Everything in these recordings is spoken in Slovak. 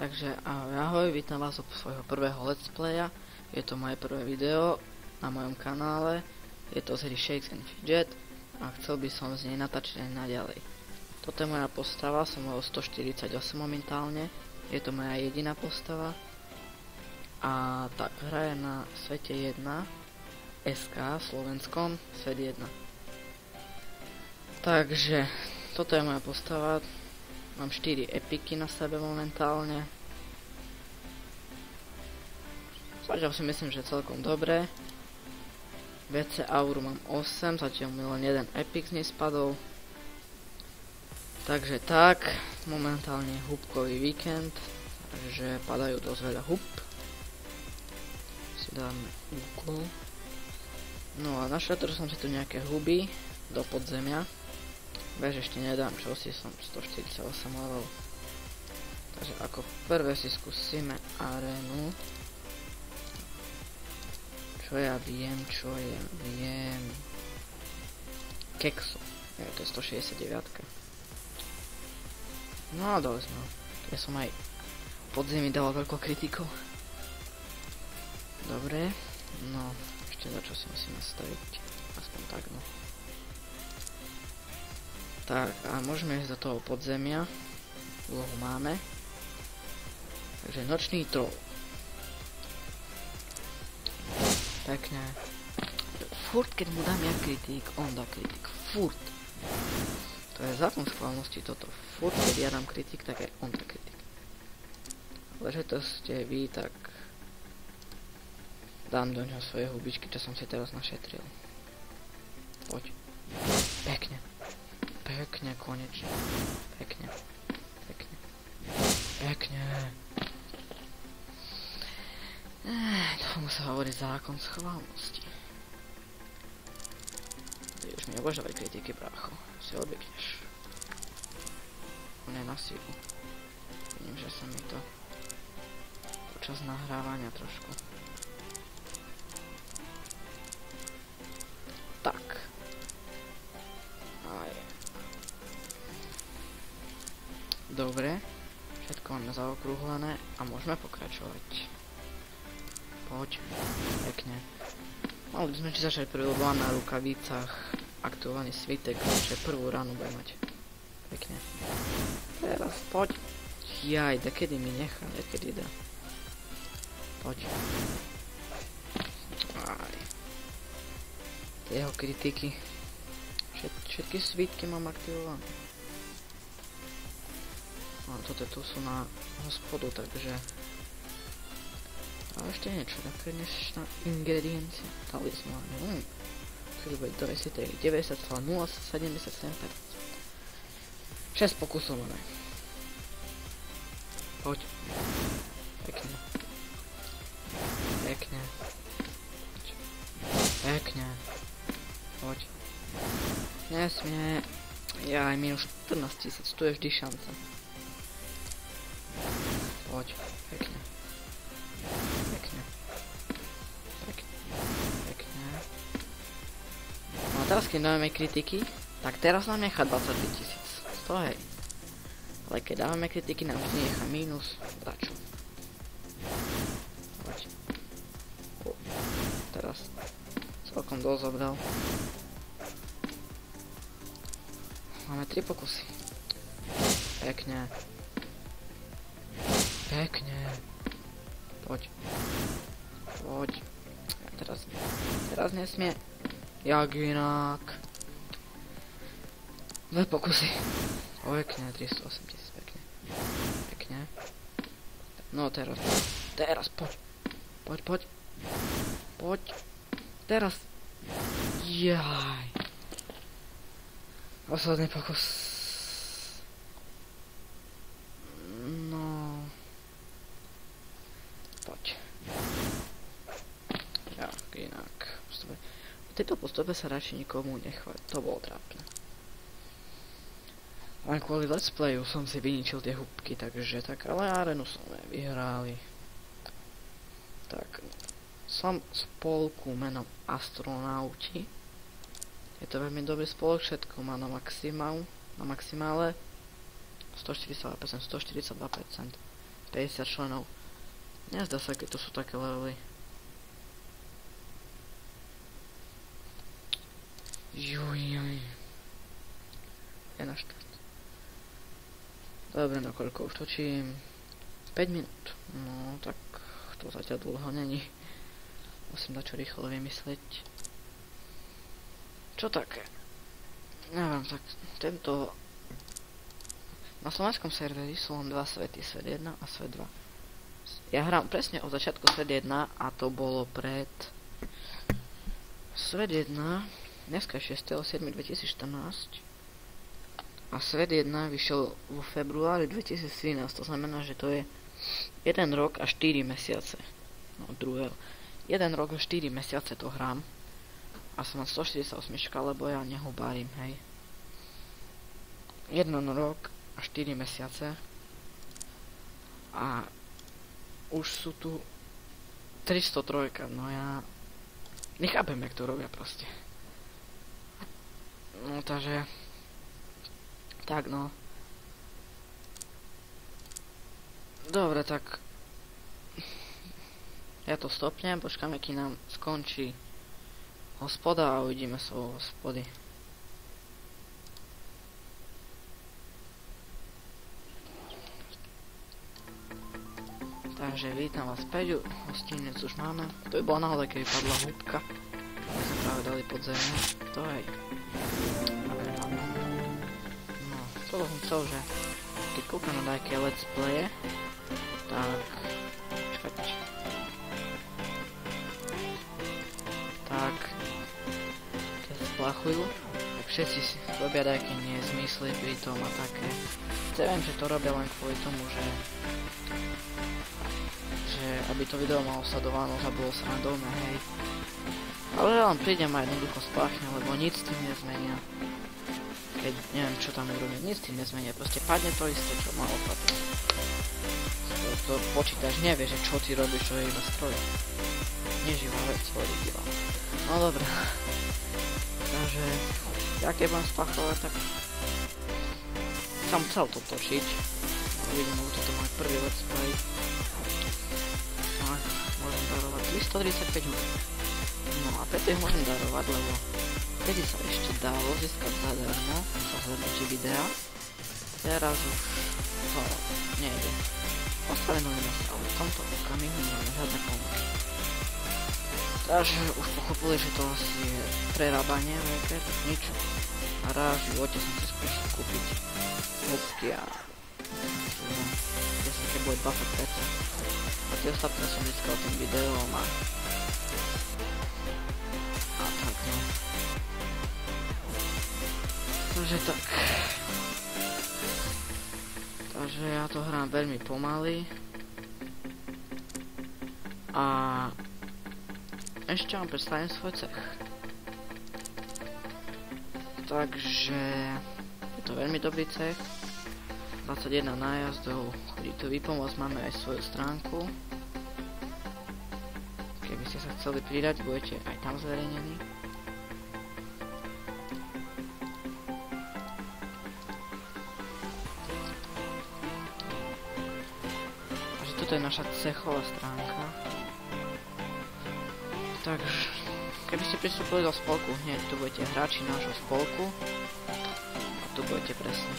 Takže ahoj, vítam vás od svojho prvého let's playa. Je to moje prvé video na mojom kanále. Je to z hry Shakes and Fidget a chcel by som z nej natáčať aj naďalej. Toto je moja postava, som level 148 momentálne. Je to moja jediná postava. A tak, hra je na svete 1 SK, slovenskom, svet 1. Takže, toto je moja postava. Mám 4 epiky na sebe momentálne. Zatiaľ si myslím, že celkom dobré. VC auru mám 8, zatiaľ mi len jeden epic z nej spadol. Takže tak, momentálne je húbkový víkend, takže padajú dosť veľa húb. Si dáme úkol. No a našetol som si tu nejaké huby do podzemia. Bež ešte nedám, čo si som 148 level. Takže ako prvé si skúsime arénu. Čo ja viem. Keksu. Je, to je 169. No a dole sme. Ja som aj podzemí dával veľkou kritikou. Dobre. No, ešte za čo si musíme staviť. Aspoň tak, no. Tak, a môžeme ísť do toho podzemia. Úlohu máme. Takže nočný troll. Pekne. Furt, keď mu dám ja kritik, on dá kritik. Furt. To je zákon schválnosti toto. Furt, keď ja dám kritik, tak aj on dá kritik. Ale že to ste vy, tak dám do ňoho svoje hubičky, čo som si teraz našetril. Poď. Pekne. Pekne, konečne. Pekne. Tomu sa hovorí zákon schválnosti. Ty už mi obožávaj kritiky, brácho. Si odvykneš. On je na sílu. Vidím, že sa mi to počas nahrávania trošku. Tak. Aj. Dobre, všetko máme zaokrúhlené a môžeme pokračovať. Poď, pekne. Mali by sme či začať prvú, lebo na rukavicách aktuálny svitek, že prvú ránu bude mať. Pekne. Teraz poď. Jaj, da kedy mi nechá, da kedy dá. Poď. Aj. Jeho kritiky. Všetky svitky mám aktivované. A toto tu sú na hospodu, takže... A ešte niečo, také než na ingrediencie. Talisman. Keď bude do 90,077%. 6 pokusov máme. Poď. Pekne. Poď. Nesmie. Jaj, minus 14 000, tu je vždy šanca. Poď, pekne. No a teraz keď dávame kritiky, tak teraz nám nechá 22 000. To hej. Ale keď dávame kritiky, nám vždy nechá mínus dačo. Poď. Teraz celkom dosť obdal. Máme 3 pokusy. Pekne. Poď. Teraz nesmie. Jak inak. 2 pokusy. Pekne, 308 000, pekne. No teraz poď. Teraz. Jaj. Posledný pokus. No. Poď. Jak inak. V tejto postupe sa radšej nikomu nechváť. To bolo trápne. Len kvôli let's playu som si vyničil tie húbky, takže tak, ale arenu sme vyhrali. Tak. Som spolku menom Astronauti. Je to veľmi dobrý spolok, všetko má na maximále. 142%, 50 členov. Nezdá sa, keď to sú také levely. Juj. Je na štát. Dobre, no koľko už točím? 5 minút. No, tak to zatiaľ dlho není. Musím dať čo rýchlo vymyslieť. Čo také? Neviem, tak tento... Na slovenskom serveri sú len dva svety, svet 1 a svet 2. Ja hrám presne od začiatku svet 1 a to bolo pred... Svet 1... Dneska je 6.7.2014 a Svet 1 vyšiel vo februári 2013, to znamená, že to je 1 rok a 4 mesiace. No, druhého. 1 rok a 4 mesiace to hrám a som na 148, lebo ja nehubárim, hej. 1 rok a 4 mesiace a už sú tu 303, no ja nechápem, jak to robia proste. No takže tak no. Dobre, tak ja to stopnem, počkáme, kým nám skončí hospoda a uvidíme svoj hospody. Takže vítam vás späť, hostinec už máme. To by bolo náhodou, keby padla húbka. My sme práve dali pod zemi. To hej. No, toto som chcel, že keď kúkam na nejaké let's playe, tak... Počkajte. Tak... Keď splachujú, tak všetci si robia nejaké nezmysly pri tom a také. Viem, že to robia len kvôli tomu, že aby to video malo sledovanosť a bolo srandovné, hej. Ale len prídem a jednoducho spláchne, lebo nic s tým nezmenia. Keď neviem, čo tam urobím, nic s tým nezmenia, proste padne to isté, čo malo padnúť. To počítač nevie, že čo ty robíš, čo je iba stroj. Neživá vec, originál. No dobré. Takže, ja keď budem spáchovať, tak som chcel to točiť. Uvidím, lebo toto môj prvý let's play. Tak, môžem darovať 335 hodín. No a preto ich môžem darovať, lebo vtedy sa ešte dalo získať zadarmo za zhrnutie videa. Teraz už to nejde. Ospravedlňujeme sa, ale v tomto okamihu nemáme žiadne pomoci. Takže už pochopili, že to asi je prerábanie veľké, tak nič. A raz v živote som si skúsil kúpiť hĺbky a 10 bude 20%. A tie ostatné som získal tým videom a tak no. Takže tak. Takže ja to hrám veľmi pomaly. A ešte vám predstavím svoj cech. Takže je to veľmi dobrý cech. 21 nájazdov, chodí tu vypomôcť, máme aj svoju stránku. Keby ste sa chceli pridať, budete aj tam zverejnení. Takže toto je naša cechová stránka. Takže keby ste pristúpili do spolku, hneď tu budete hráči nášho spolku. A tu budete presne.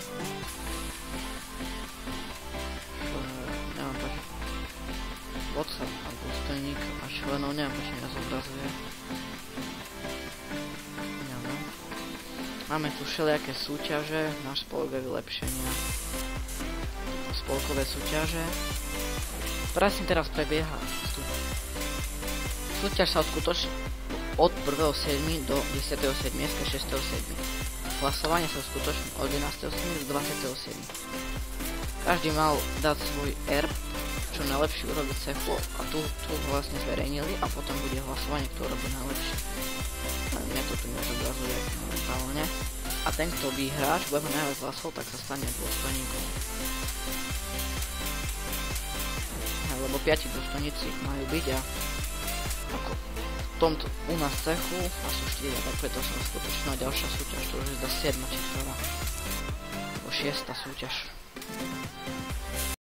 Vodca a dôstojník a členov, neviem, prečo mi zobrazuje. Neviem. Máme tu všelijaké súťaže, náš spolok je vylepšenia. Spolkové súťaže. Presne teraz prebieha. Súťaž sa uskutoční od 1.7. do 10.7. 6.7. Hlasovanie sa uskutoční od 11.7. do 20.7. Každý mal dať svoj erb, čo najlepšie urobiť cechu a tu vlastne zverejnili a potom bude hlasovanie, kto robí najlepšie. Mňa to tu nezobrazuje momentálne. A ten, kto vyhrá, čo bude mať najviac hlasov, tak sa stane dôstojníkom. Lebo 5 dôstojníci majú byť a ako v tomto u nás cechu a sú 4, tak preto som skutočnila ďalšia súťaž, to už je za 7 či ktorá. Alebo 6 súťaž.